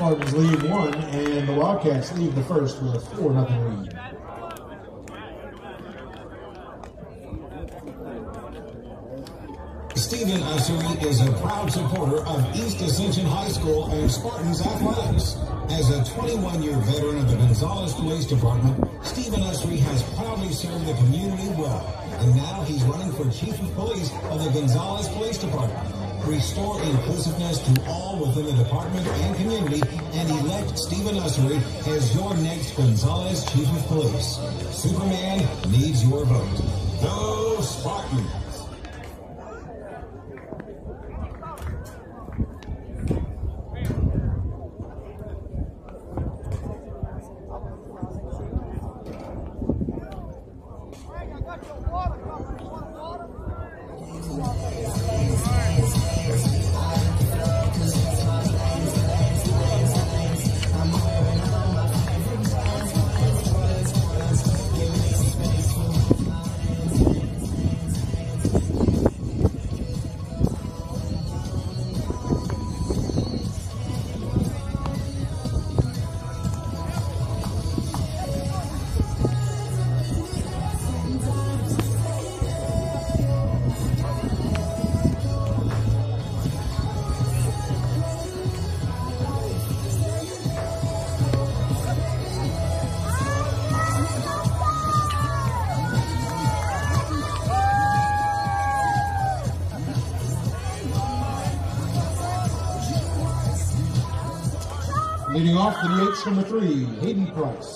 Spartans lead 1, and the Wildcats lead the first with a 4-0 lead. Stephen Ussery is a proud supporter of East Ascension High School and Spartans athletics. As a 21-year veteran of the Gonzales Police Department, Stephen Ussery has proudly served the community well, and now he's running for Chief of Police of the Gonzales Police Department. Restore inclusiveness to all within the department and community, and elect Stephen Ussery as your next Gonzales Chief of Police. Superman needs your vote. Go Spartans! Leading off for the H number 3, Hayden Price.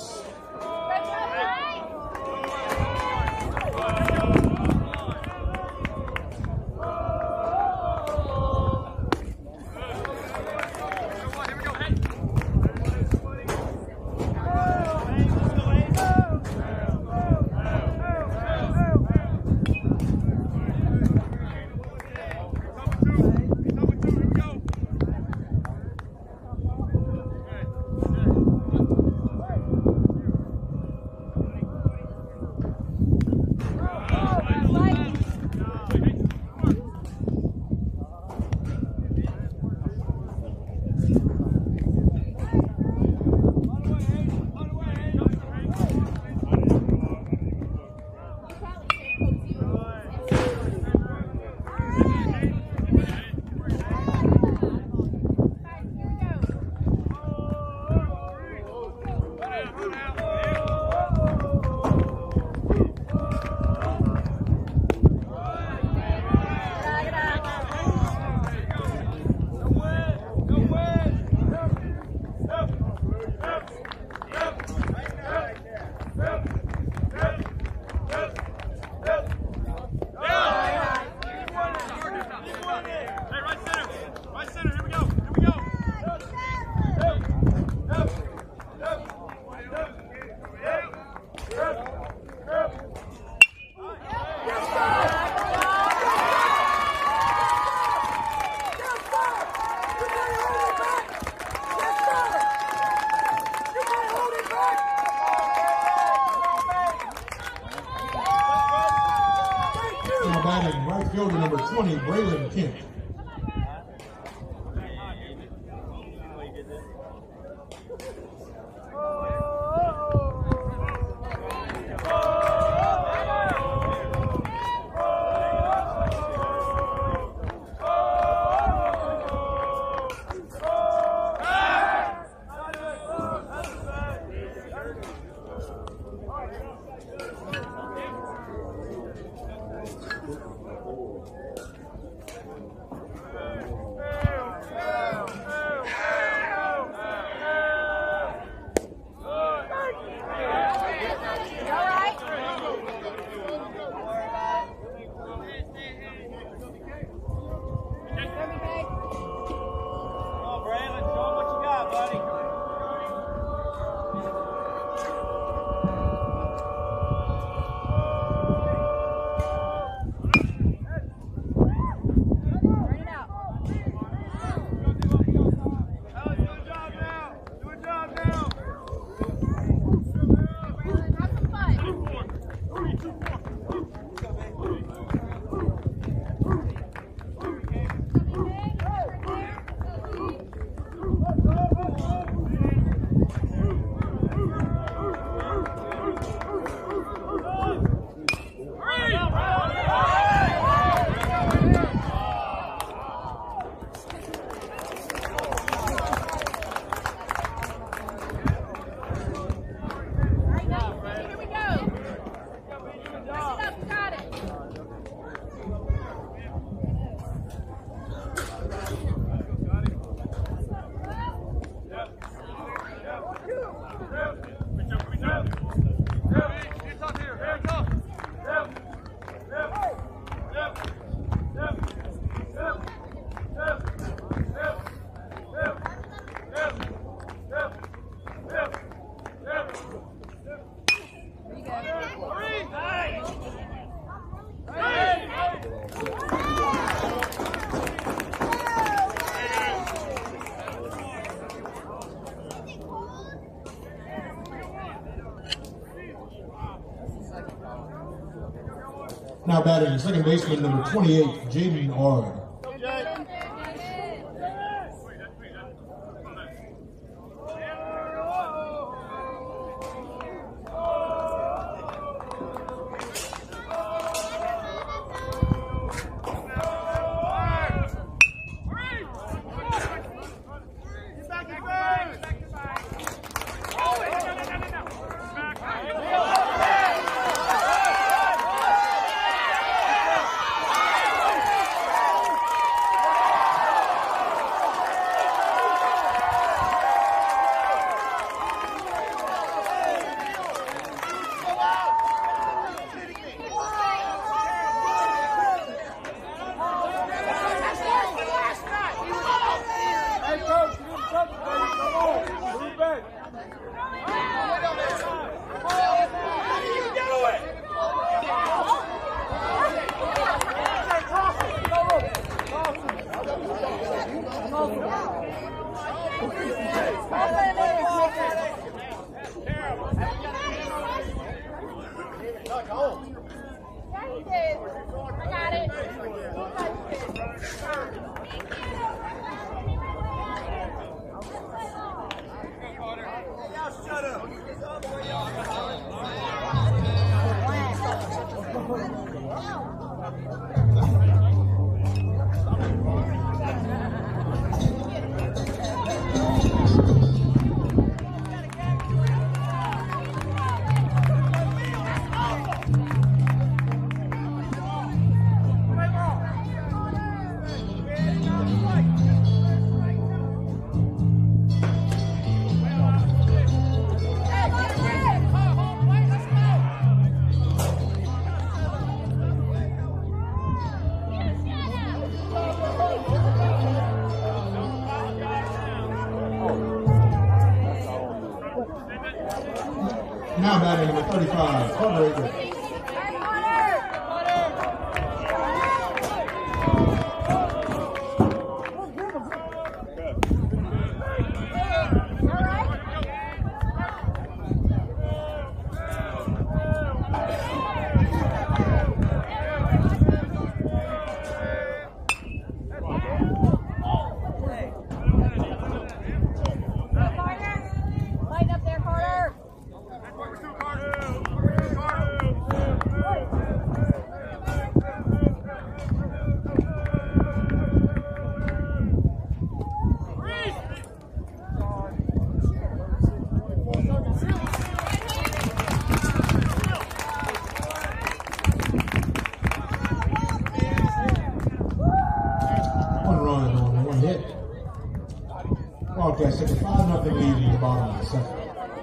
Batting right fielder number 20, Braylon Kent. Now batting second baseman number 28, Jaden Ard. Now batting number 35, Carter. Wildcats take a 5-0 lead in the bottom of the second.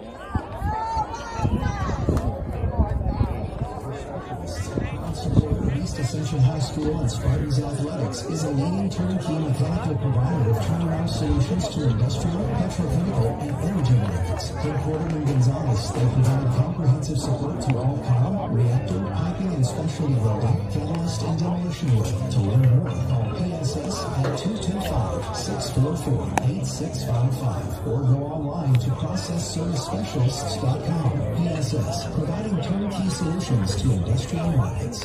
East Ascension High School and Spartans Athletics is a leading turnkey mechanical provider of turnaround solutions to industrial, petrochemical, and energy markets. Headquartered in Gonzales, they provide comprehensive support to all column, reactor, piping, and specialty welding, catalyst, and demolition work. To learn more, call PSS at 225-644-8655 or go online to processservicespecialists.com. PSS, providing turnkey solutions to industrial markets.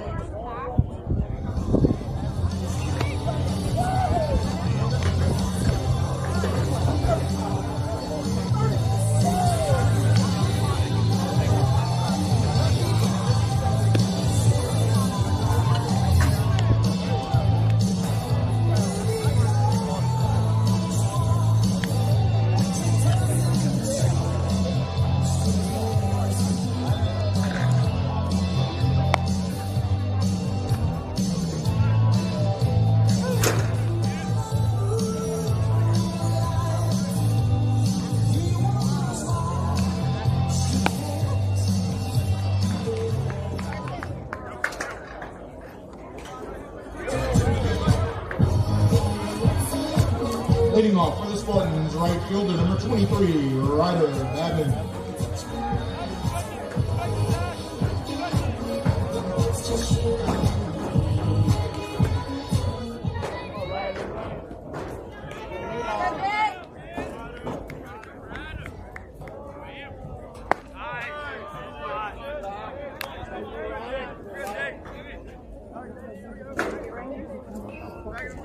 Leading off for the Spartans, right fielder number 23, Ryder Babin.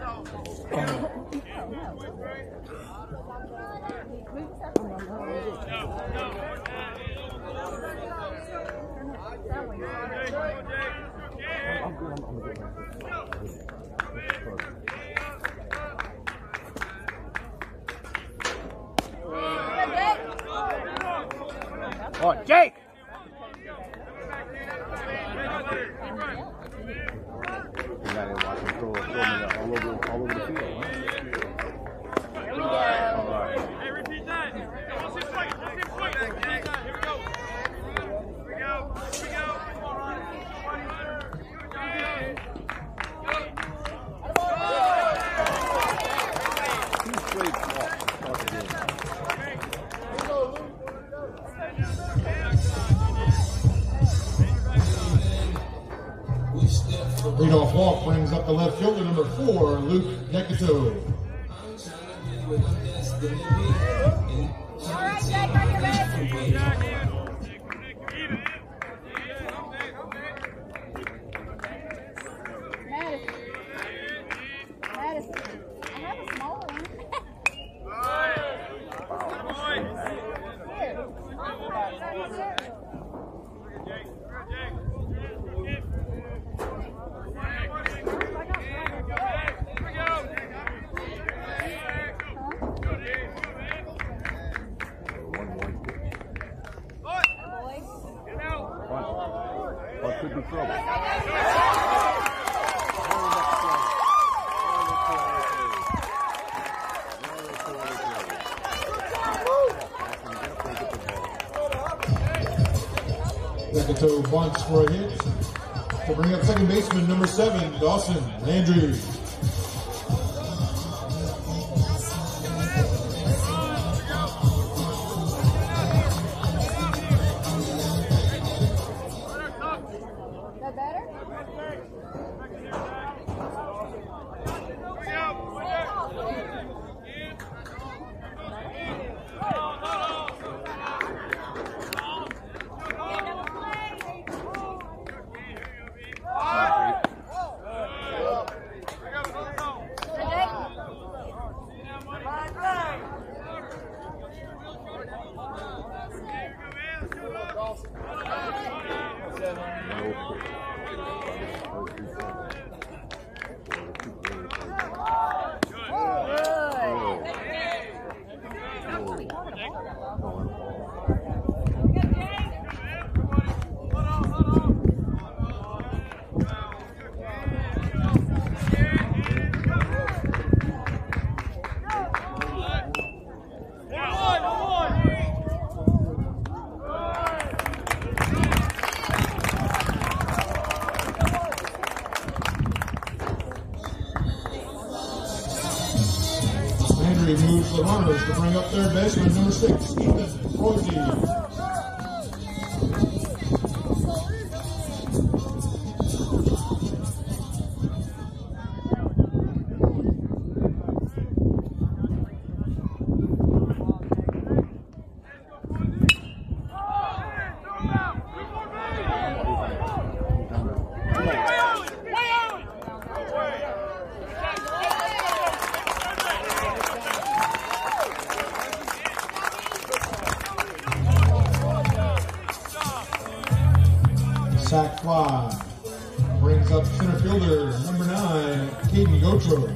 Oh, Jake! You got to watch him throw all over the field, huh? Here we go. All right. Hey, repeat that. Let's hit point. Let's hit point. Here we go. Here we go. Here we go. Two straight walks to start the game. Leadoff walk brings up the left fielder, number 4, Luke Decato. All right, Jake, are you ready? Madison, I have a smaller one. What could be trouble? Decato bunts for a hit to bring up second baseman, number 7, Dawson Landry. That better? Moves the runners to bring up third baseman, number 6, Stephen Rosie. Sack fly brings up center fielder, number 9, Caden Gotro.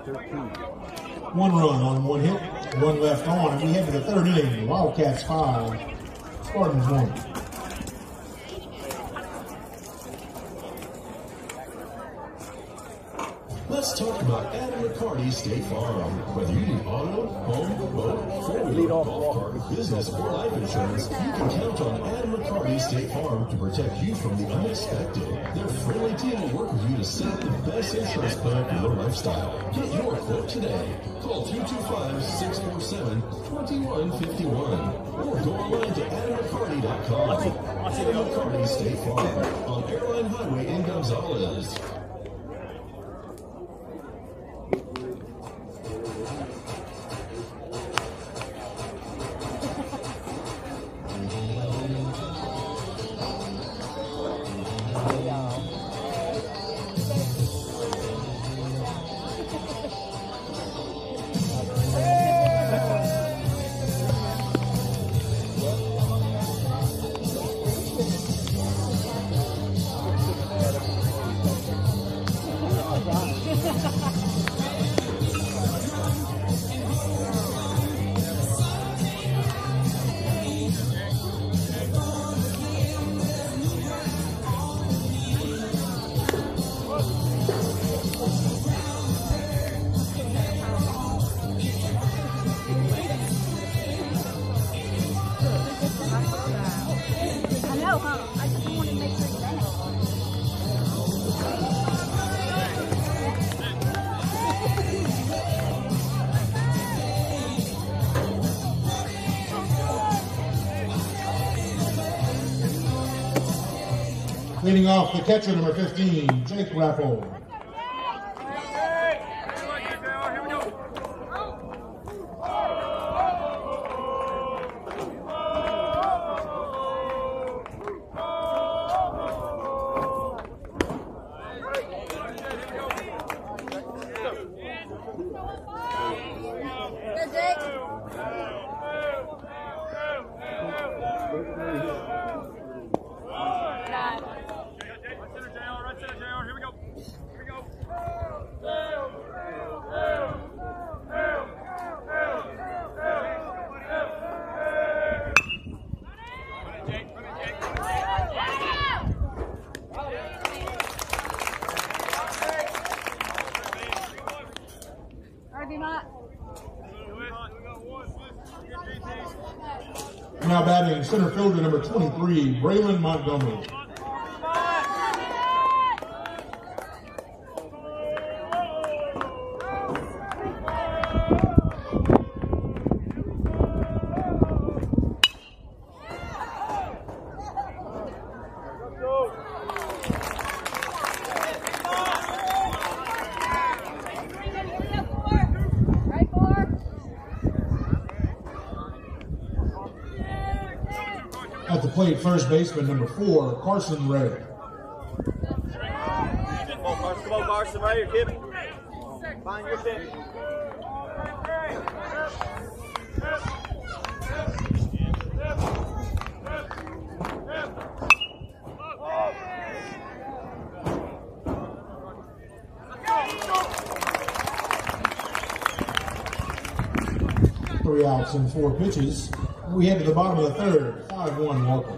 One run on one hit, one left on, and we head to the third inning. Wildcats 5, Spartans 1. Let's talk about Adam McCarty State Farm. Whether you need auto, home, boat, four-wheeler, golf cart, business, or life insurance, you can count on Adam McCarty State Farm to protect you from the unexpected. Their friendly team will work with you to set the best insurance plan for your lifestyle. Get your quote today. Call 225-647-2151 or go online to AdamMcCarty.com. Adam McCarty State Farm on Airline Highway in Gonzales. Leading off the catcher, number 15, Jake Raffle. Now batting center fielder number 23, Braylon Montgomery. At the plate, first baseman number 4, Carson Ray. Come on, Carson, right here, kid. Find your pick. 3 outs and 4 pitches. We head to the bottom of the third, 5-1 Walker.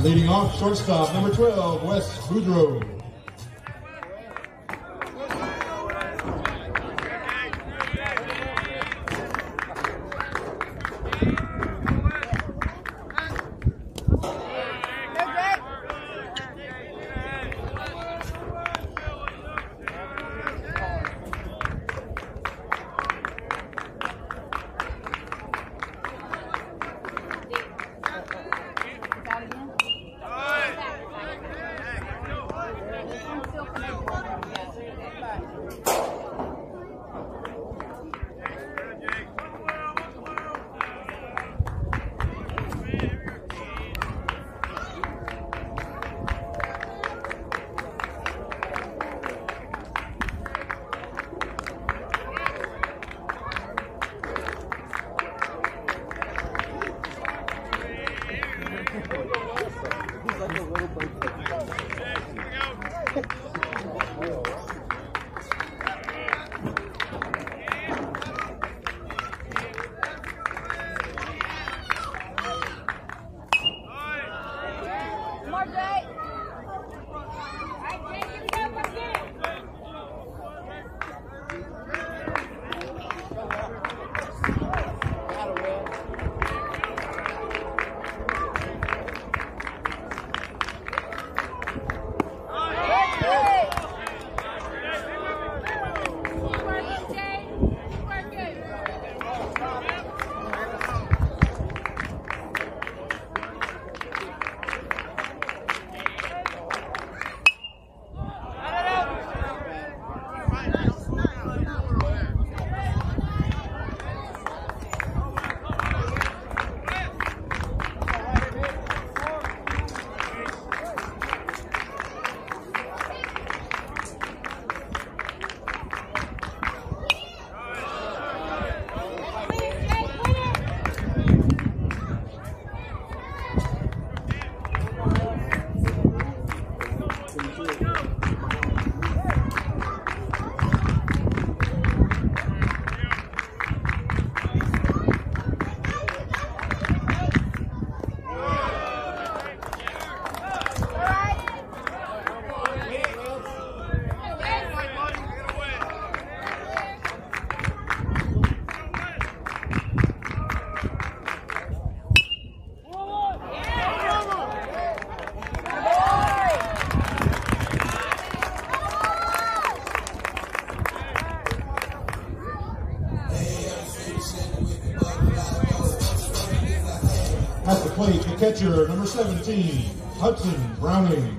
Leading off, shortstop, number 12, Wes Boudreaux. At the plate, the catcher, number 17, Hudson Browning.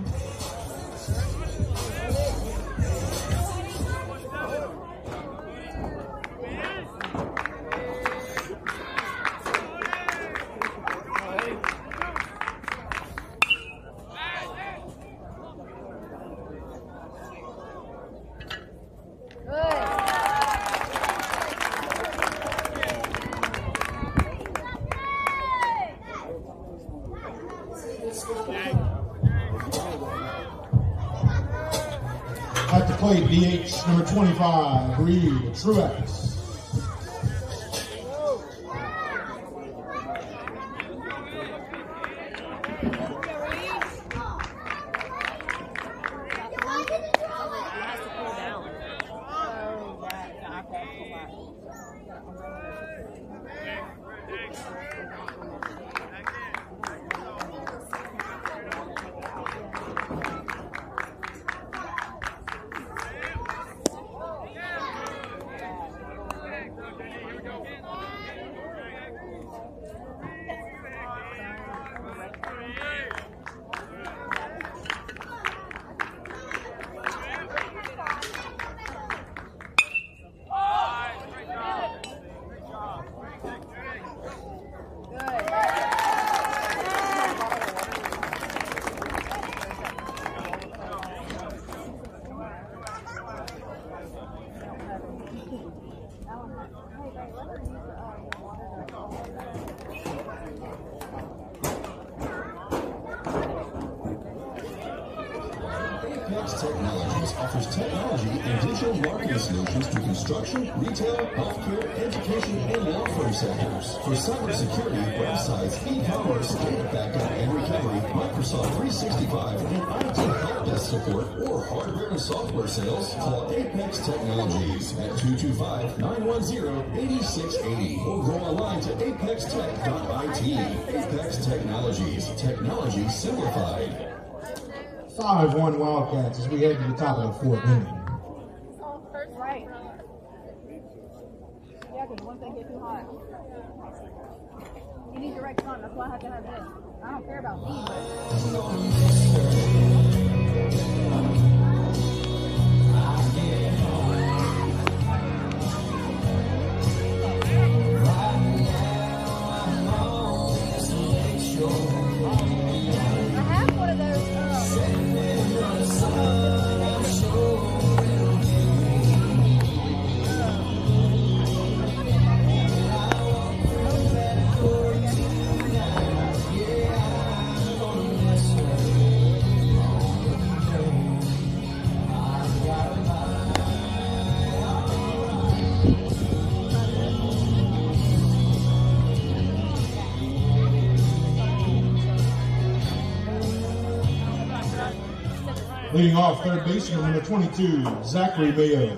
At the plate, DH number 25, Reed Truex. Technologies offers technology and digital marketing solutions to construction, retail, healthcare, education, and law firms. industry sectors. For cybersecurity, websites, e-commerce, data backup and recovery, Microsoft 365, and IT help desk support, or hardware and software sales, call Apex Technologies at 225-910-8680 or go online to apextech.it. Apex Technologies, technology simplified. 5-1 Wildcats as we head to the top of the fourth inning. First right. Yeah, because once they get too hot, you need direct sun. That's why I have to have this. I don't care about me, but. I have one of those. Leading off third baseman number 22, Zachary Mayo.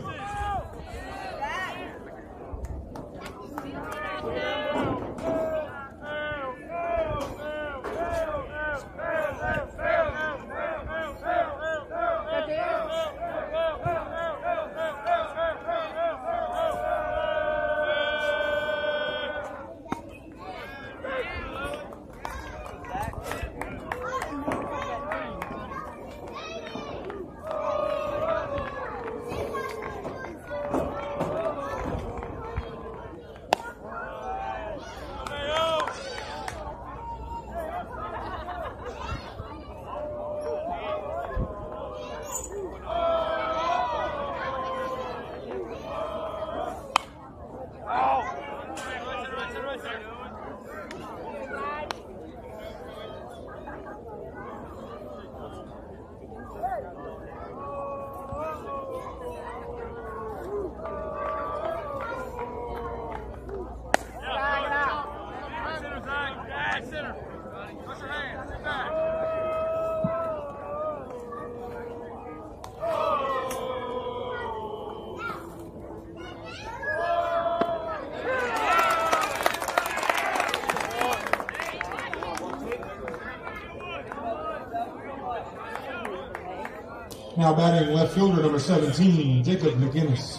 Now batting left fielder number 17, Jacob McInnes.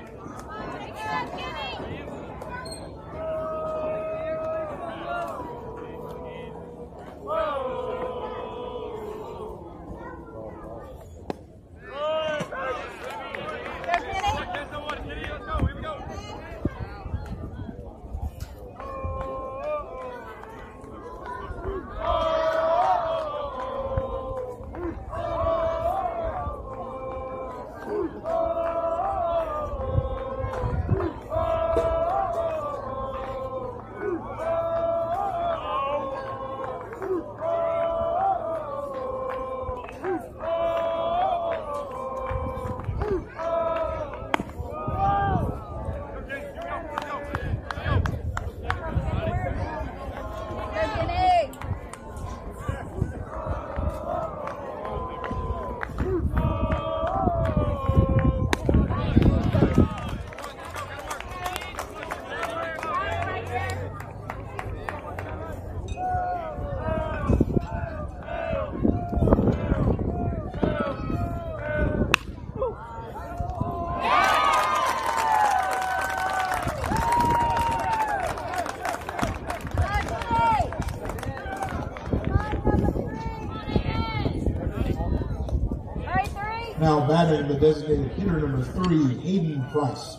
Now batting the designated hitter number 3, Hayden Price.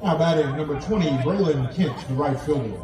Now batting number 20, Braylon Kent, the right fielder.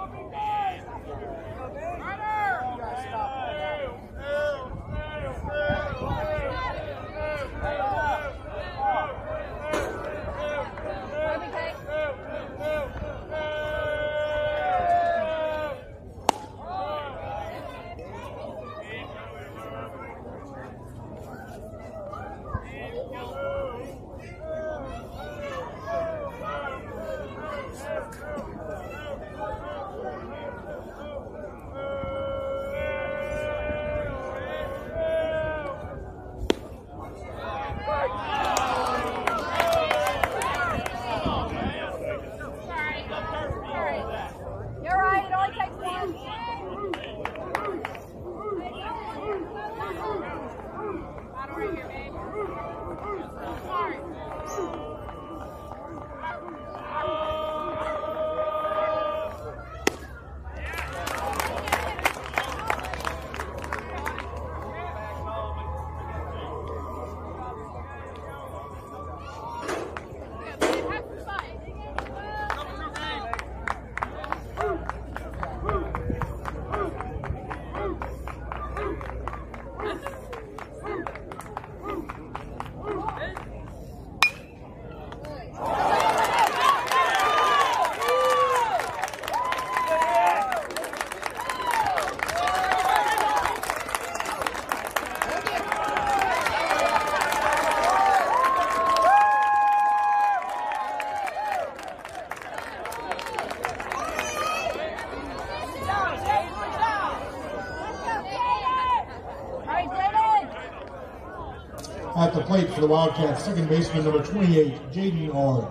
At the plate for the Wildcats, second baseman number 28, Jaden Ord.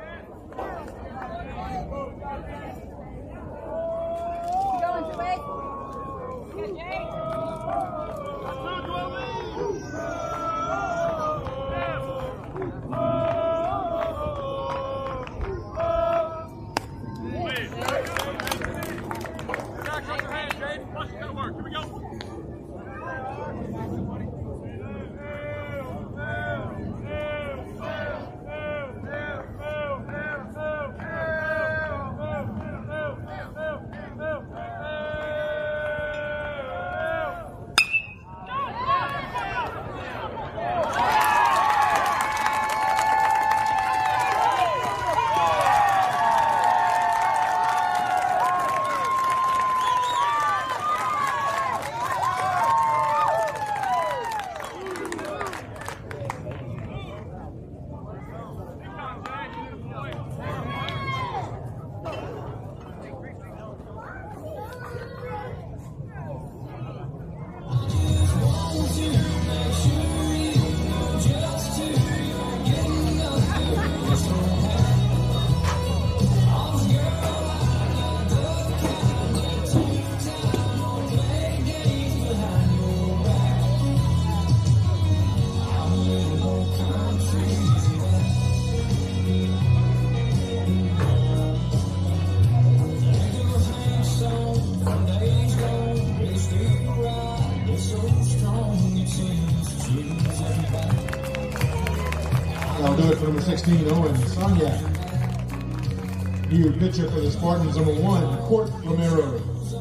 That'll do it for number 16, Owen Sonyak. New pitcher for the Spartans, number 1, Court Romero.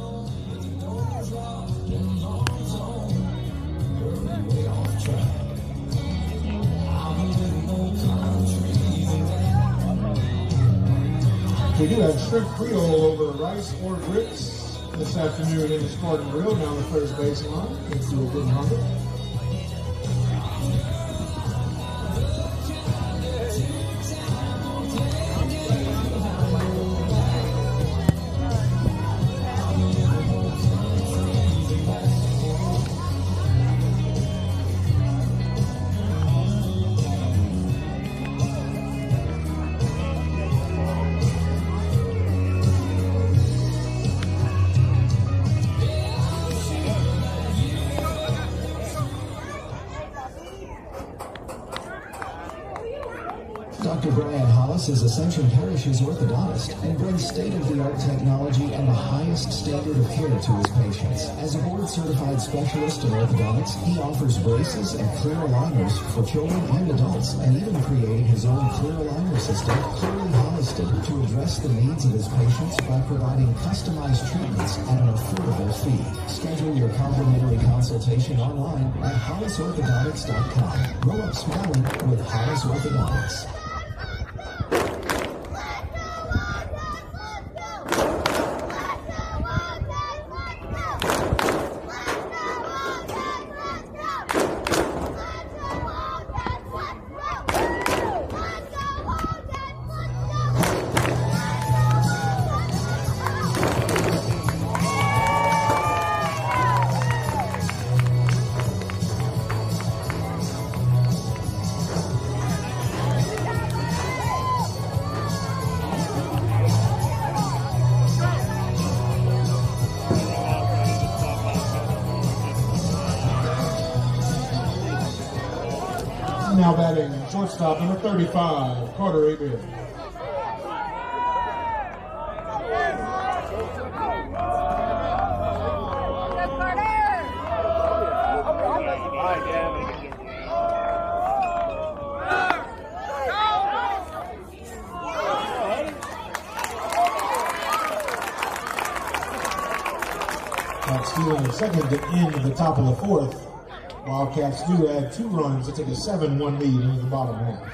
We do have shrimp creole over rice or grits this afternoon in the Spartan Grill down the first baseline. If you're getting hungry. Dr. Brian Hollis is Ascension Parish's orthodontist and brings state-of-the-art technology and the highest standard of care to his patients. As a board-certified specialist in orthodontics, he offers braces and clear aligners for children and adults, and even created his own clear aligner system, Clearly Hollisted, to address the needs of his patients by providing customized treatments at an affordable fee. Schedule your complimentary consultation online at hollisorthodontics.com. Grow up smiling with Hollis Orthodontics. Now batting shortstop number 35, Carter Abel. Stealing a second to end the top of the fourth. Wildcats do add 2 runs to take a 7-1 lead into the bottom half.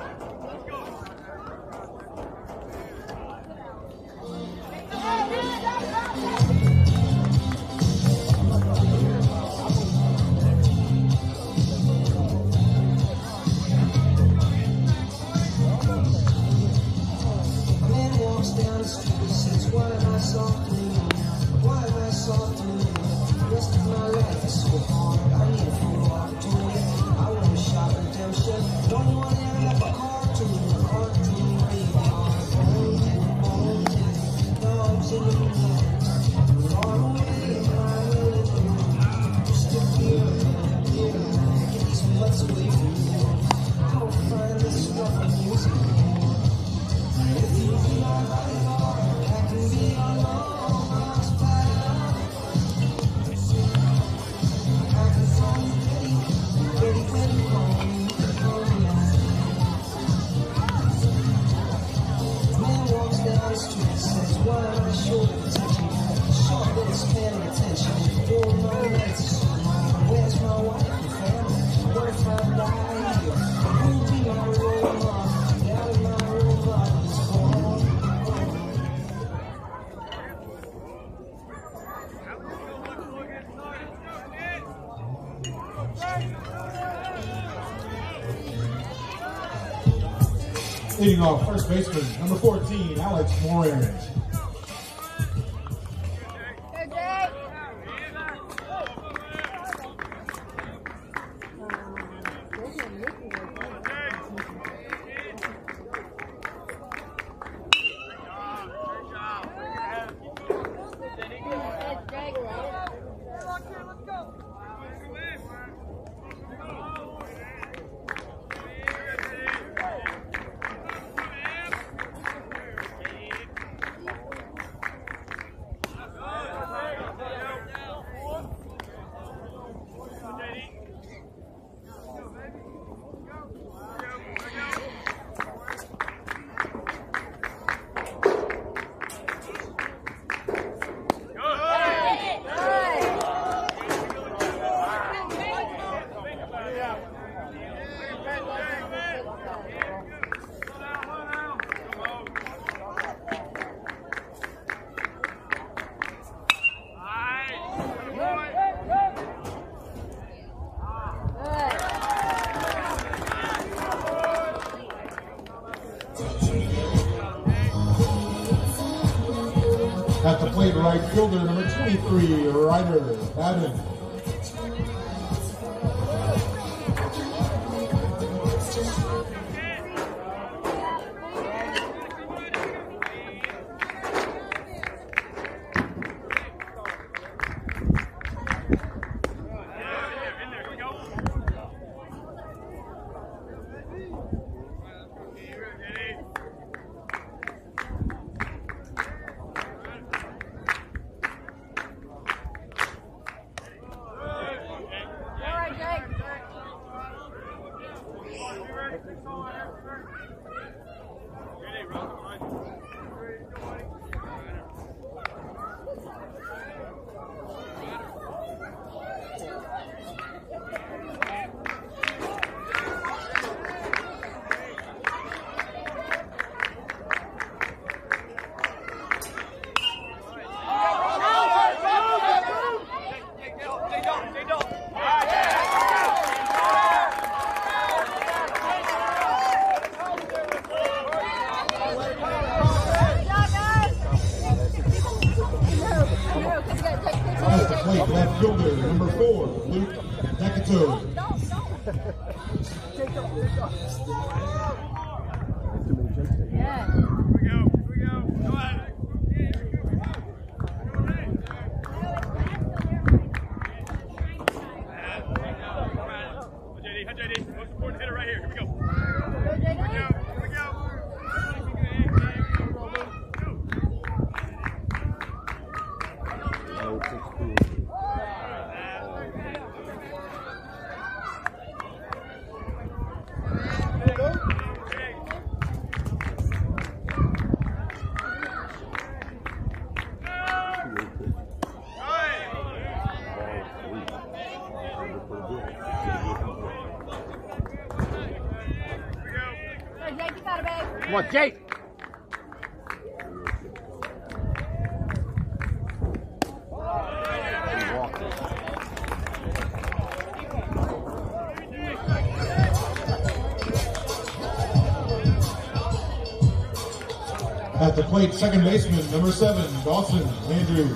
Leading off, first baseman, number 14, Alex Moran. At the plate, right fielder, number 23, Ryder Baden. Left fielder, number 4, Luke Decato. Yeah. Here we go. Go ahead. JD, most important hitter right here. Here we go. Here we go. Come on, Jake! At the plate, second baseman, number 7, Dawson Andrews.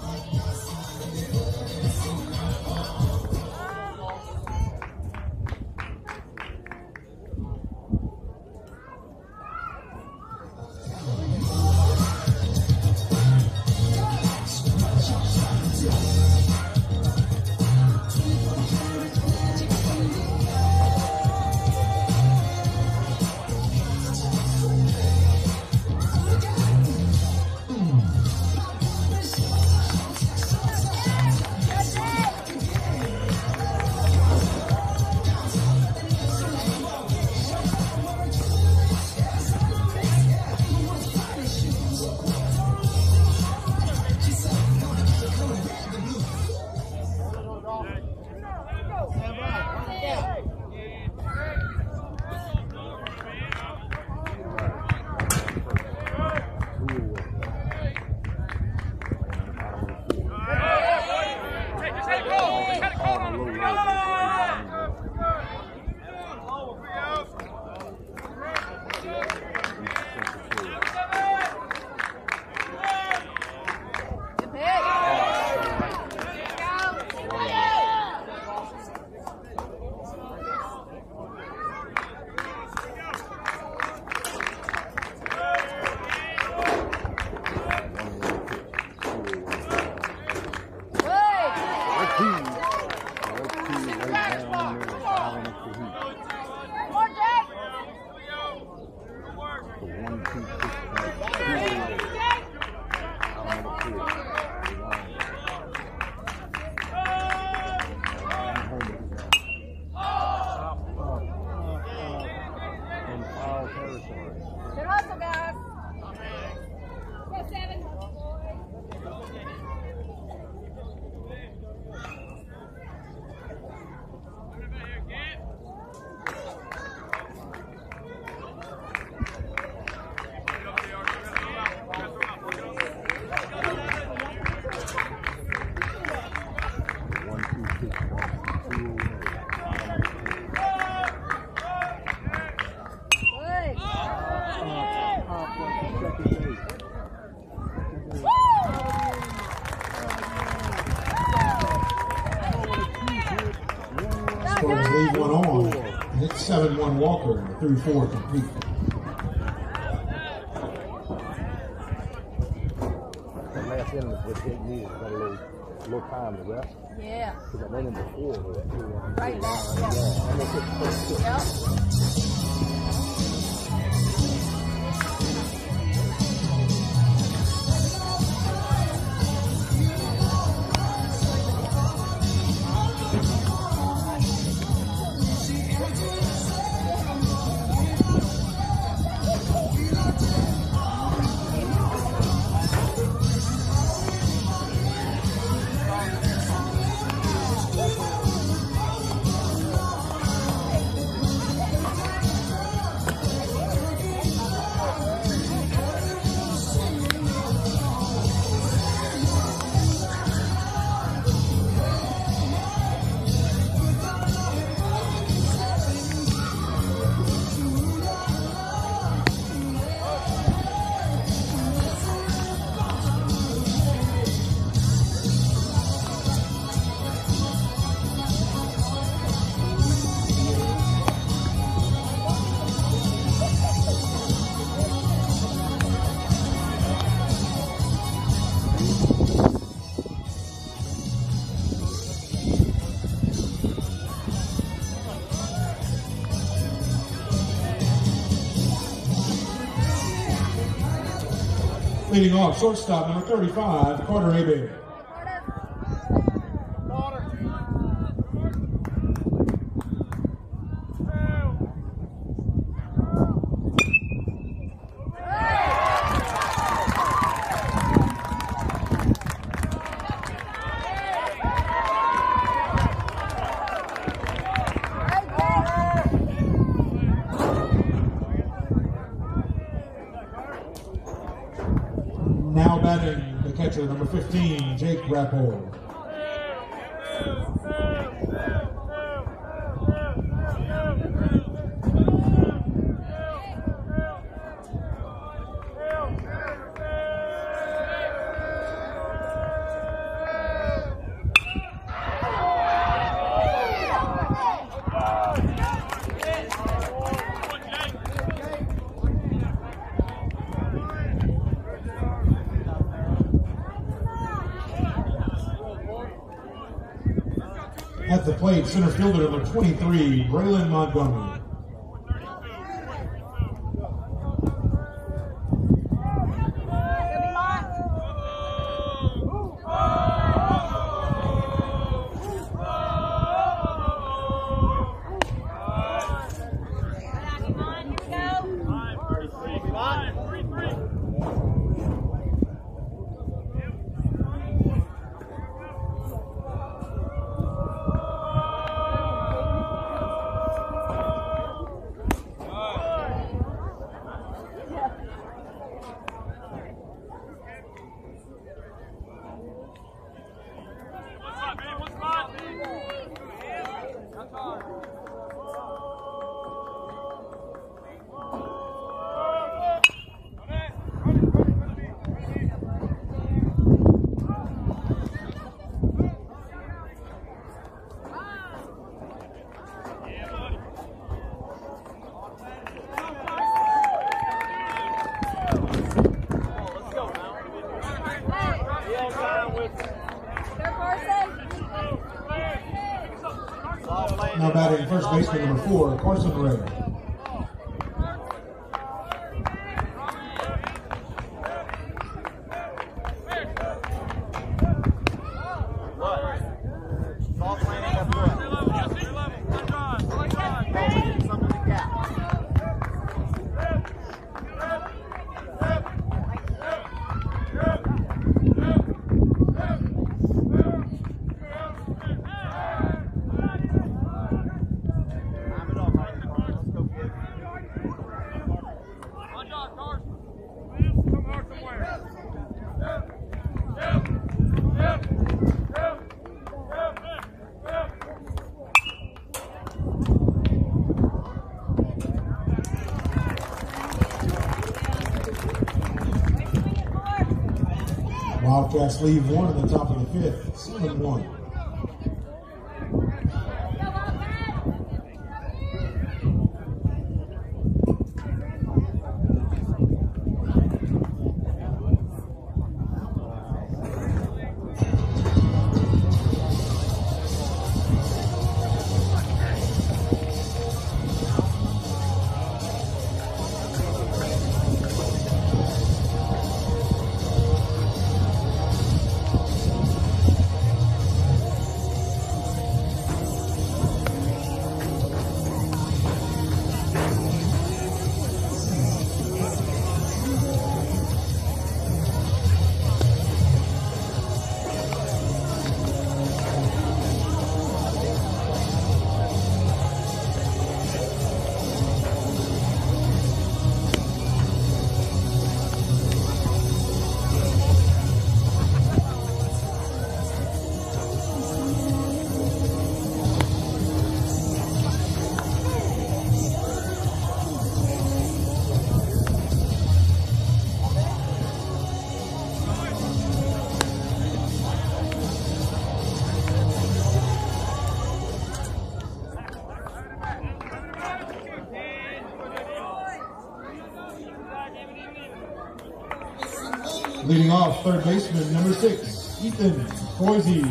Spartans lead one on. And it's 7-1 Walker through 4 complete. The last inning was with 8 years. Got a little time to rest. Yeah. Because I went in before. Right back. Yeah. Leading off, shortstop, number 35, Carter Abear. Now batting, the catcher, number 15, Jake Rapport. At the plate, center fielder number 23, Braylon Montgomery. Now batting first baseman number 4, Carson Ray. Wildcats leave one at the top of the 5th, 7-1. Leading off, third baseman, number 6, Ethan Boise.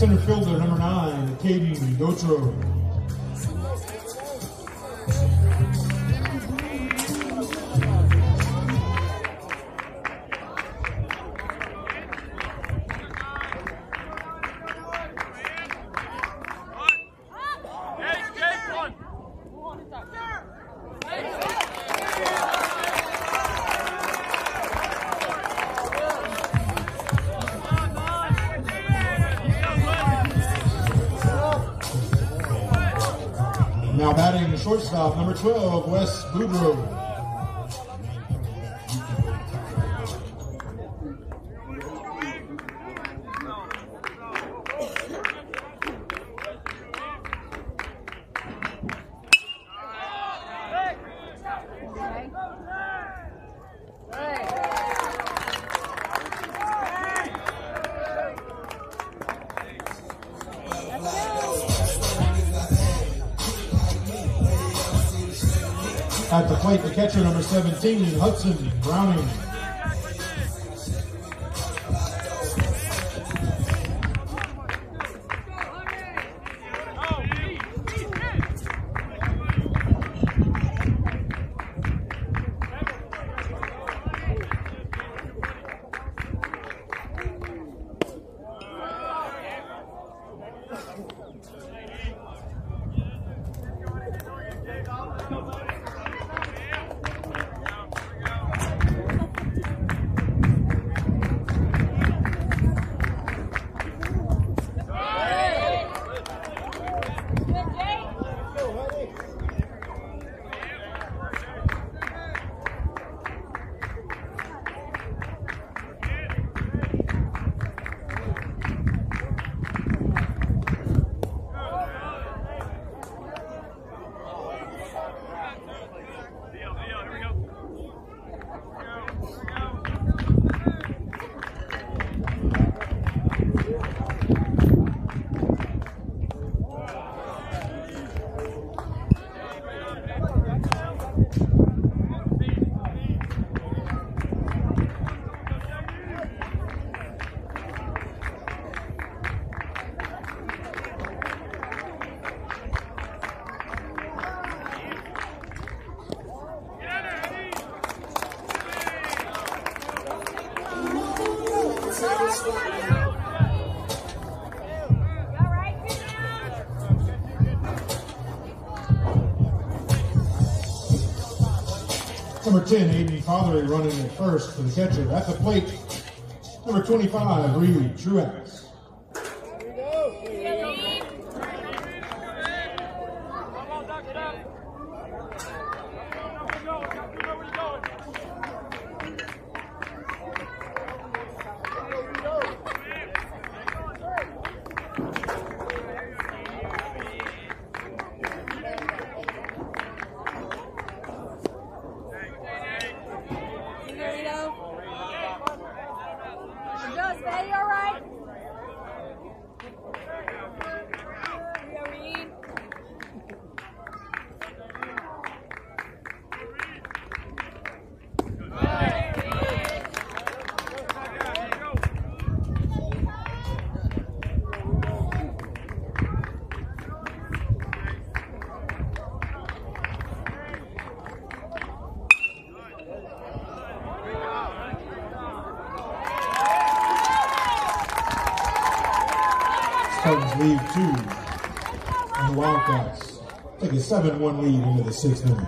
center fielder, number 9, Caden Gotro. Now batting shortstop, number 12, Wes Boudreaux. At the plate, the catcher, number 17, Hudson Browning. Number 10, Aiden Fatherly running at first for the catcher. At the plate, number 25, Reed Truax. Spartans lead 2, and the Wildcats take a 7-1 lead into the 6th inning.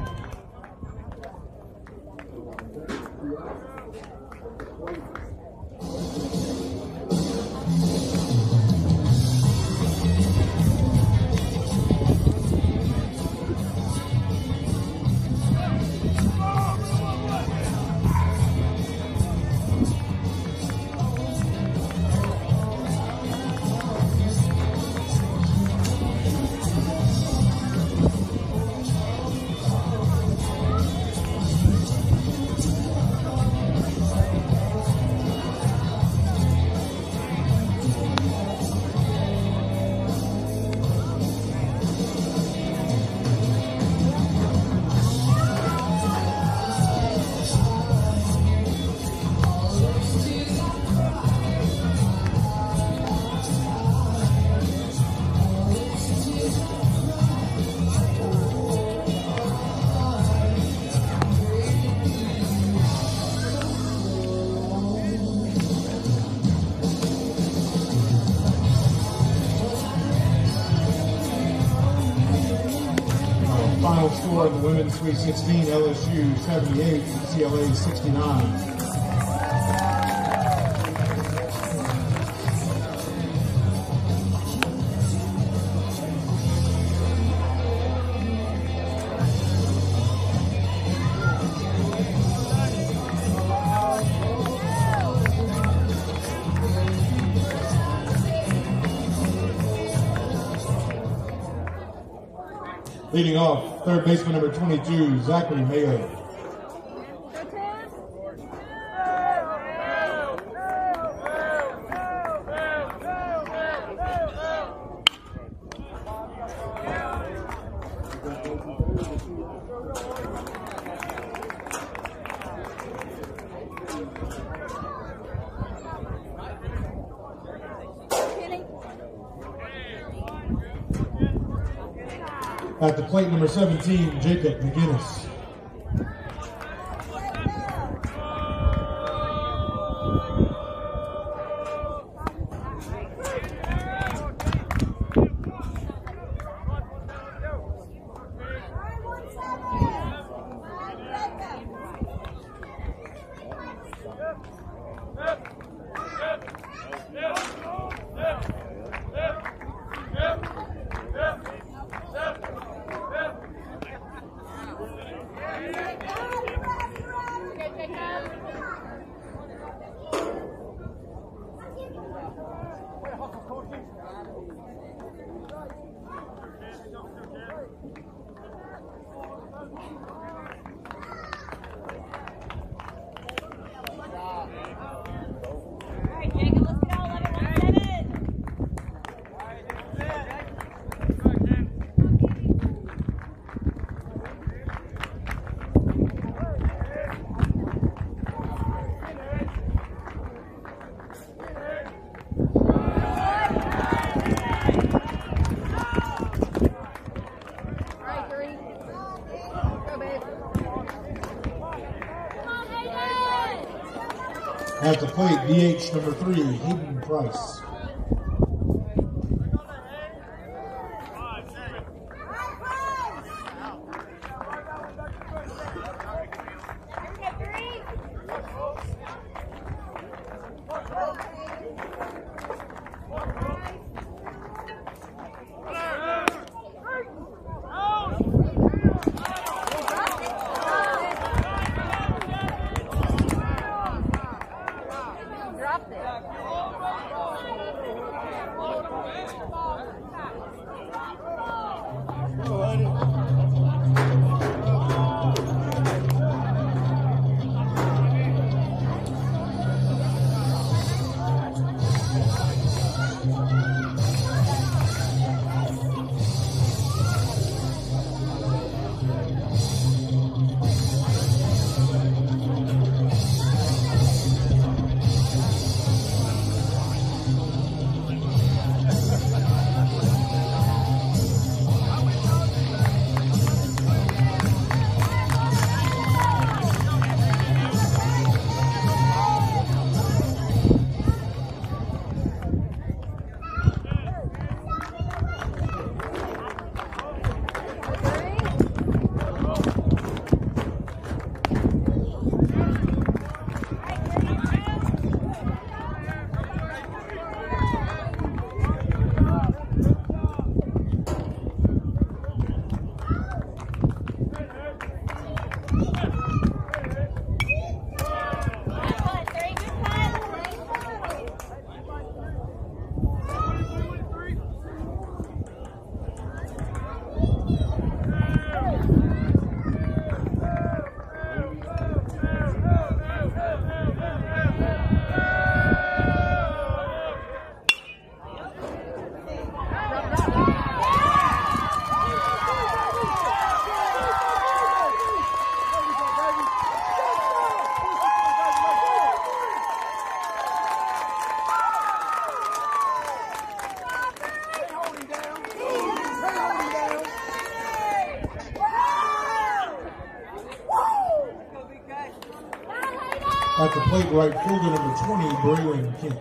score in the women's Sweet 16, LSU 78, UCLA 69. Leading off, third baseman number 22, Zachary Mayo. At the plate, number 17, Jacob McGinnis. At the plate, DH number 3, Hayden Price. At the plate, right fielder number 20, Braylon Kent.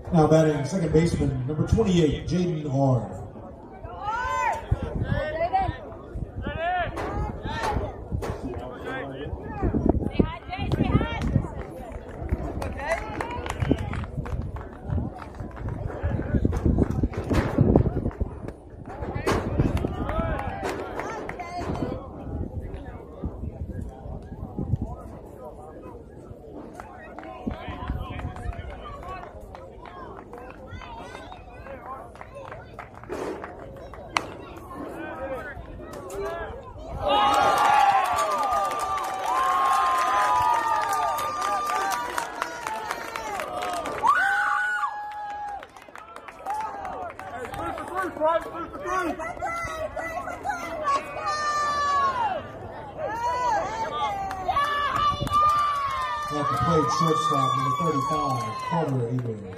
Now batting second baseman, number 28, Jaden Orr. At the plate, shortstop, number 35, Carter Ewing.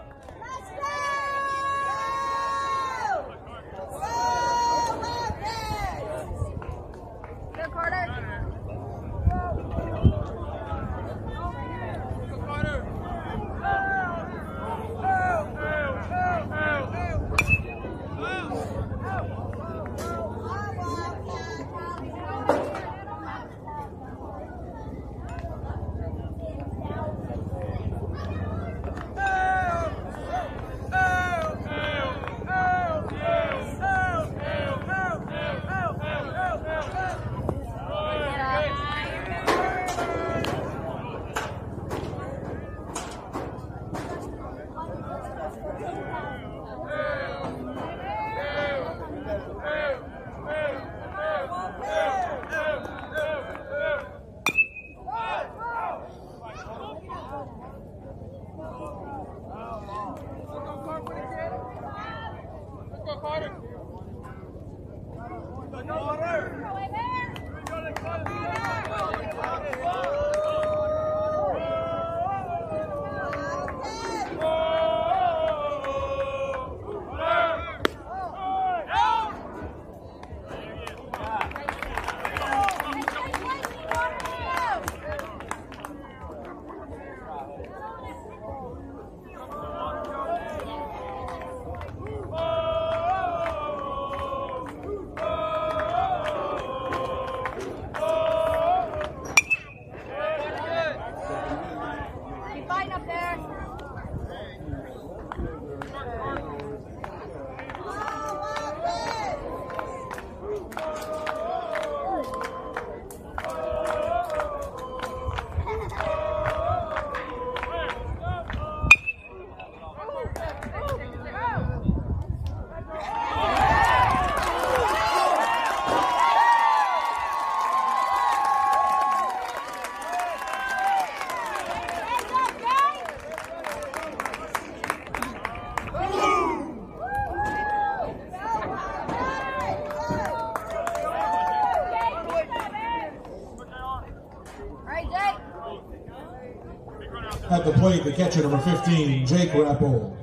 At the plate, the catcher, number 15, Jake Rappel.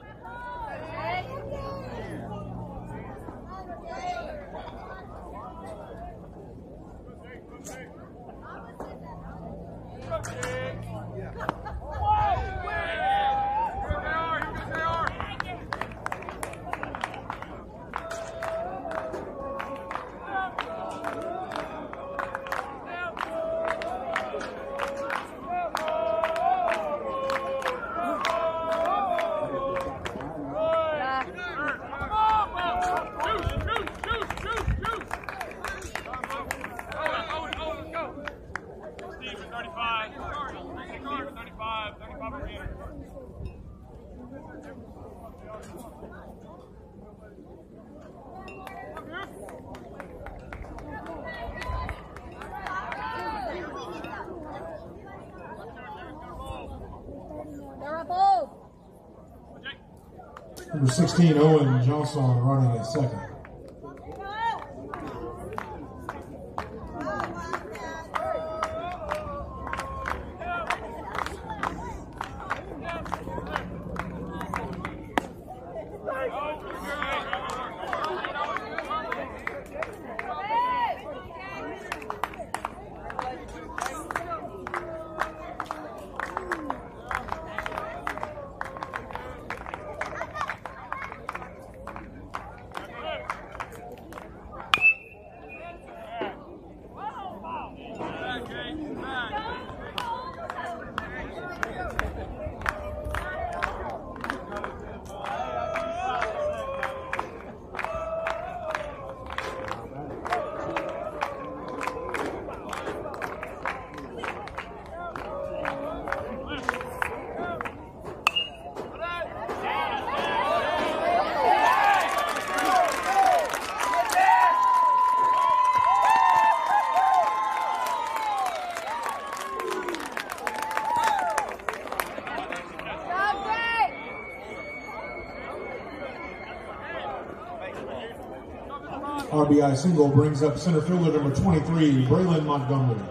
Number 16, Owen Johnson, running at second. RBI single brings up center fielder number 23, Braylon Montgomery.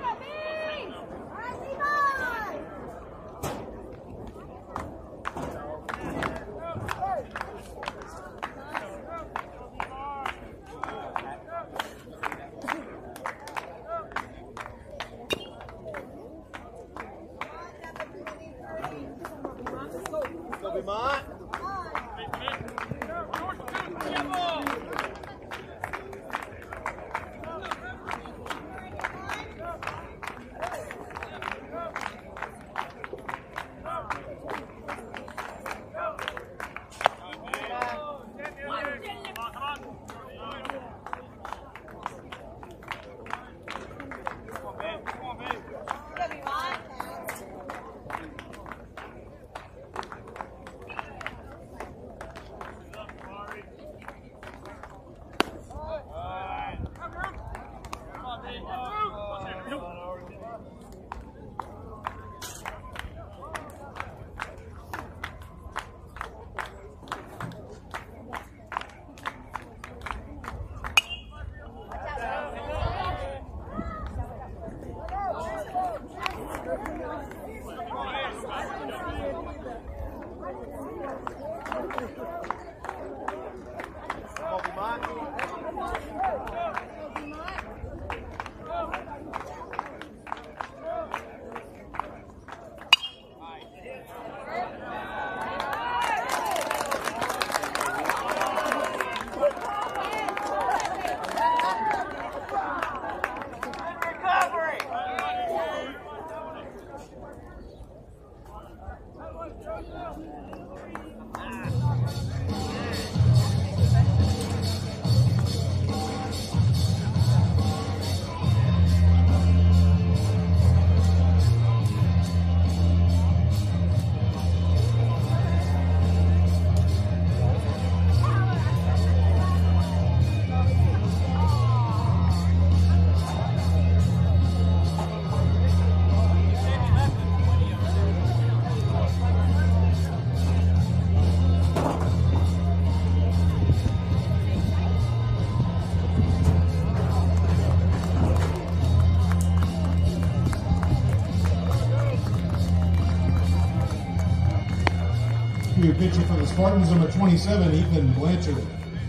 Your pitcher for the Spartans, number 27, Ethan Blanchard.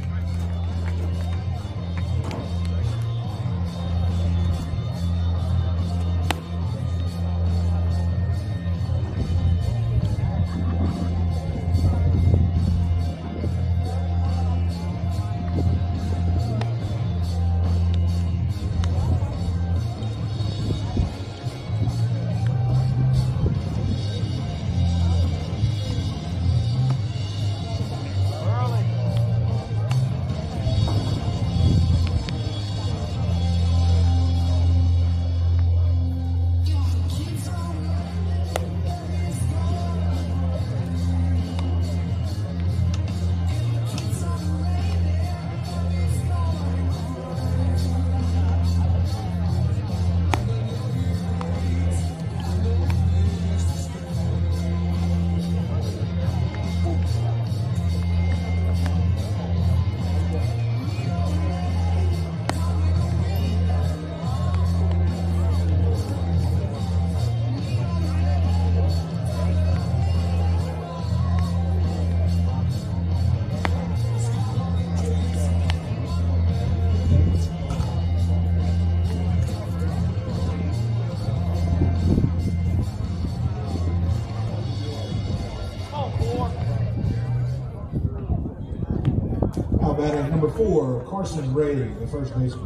Now batting number 4, Carson Ray, the first baseman.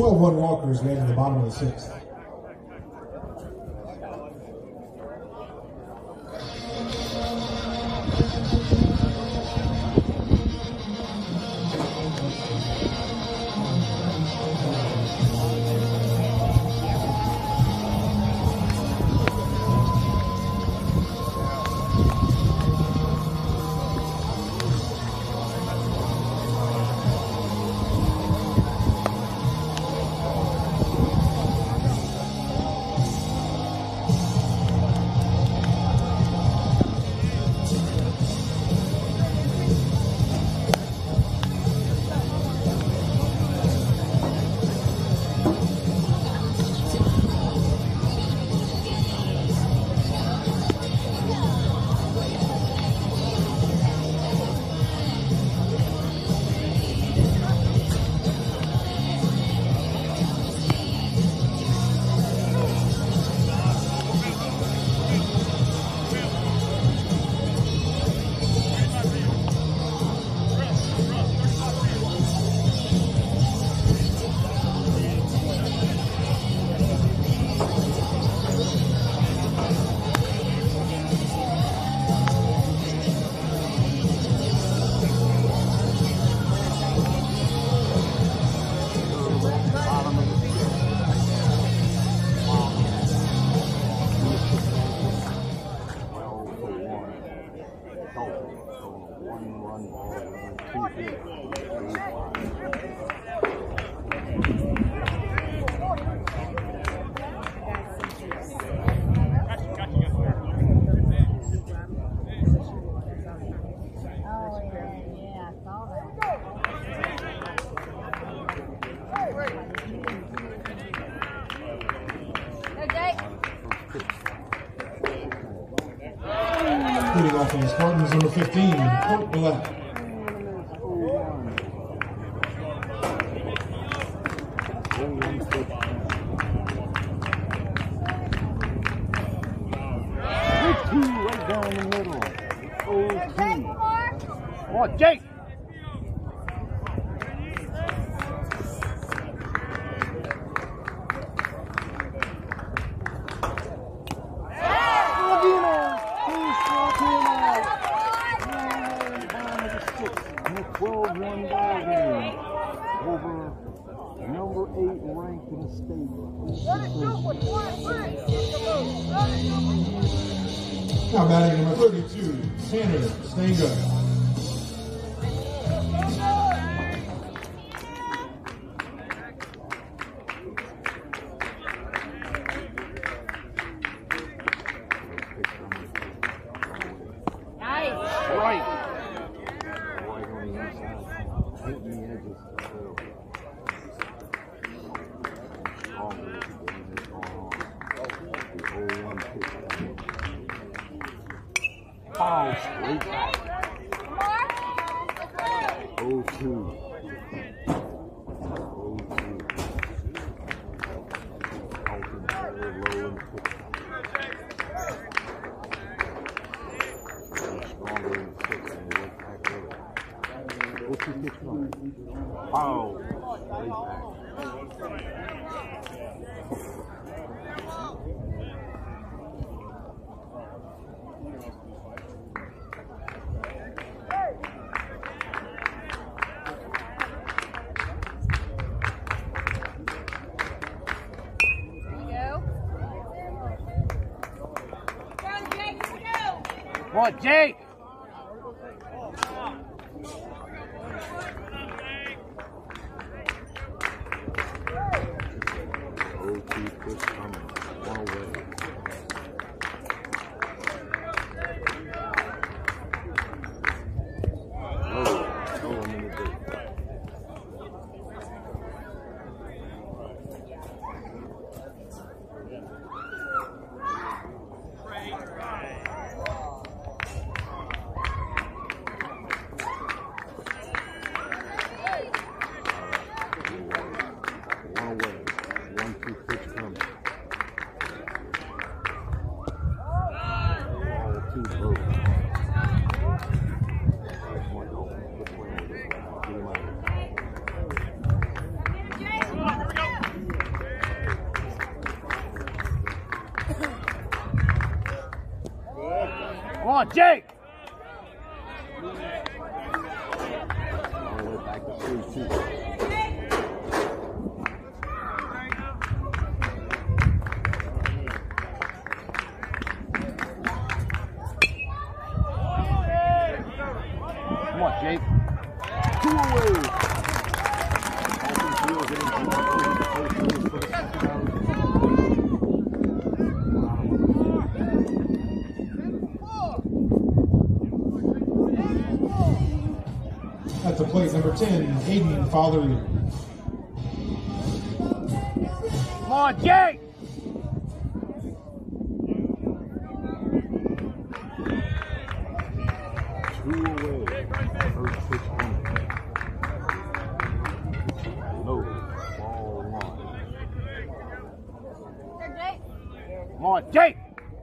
12-1 Walkers ran in the bottom of the sixth. Leading off on the Spartans, number 15, Court Millette. Right down the middle. Oh, Jake! Now batting number 32, Tanner Stanger. Foul straight back. 0-2. 0-2. Foul straight back. Come on, Jake! Push coming. One away. No one in the big. on, Jake! All the way back to 3-2. Come on, Jake. 2 away. At the plate, number 10, Aiden Fowlery. Come on, Jake! Come on, Jake!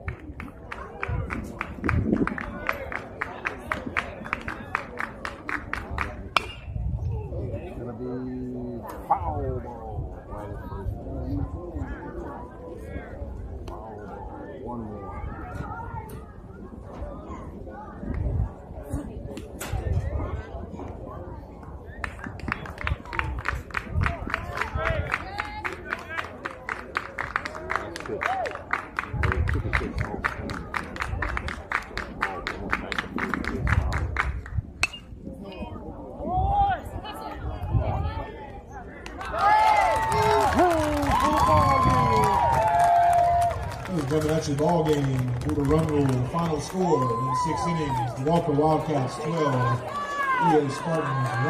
It's gonna be foul ball. Right at first base. Foul ball. 1-1. Coming at your ball game through the run rule. Final score in 6 innings: the Walker Wildcats 12, EA Spartans 1.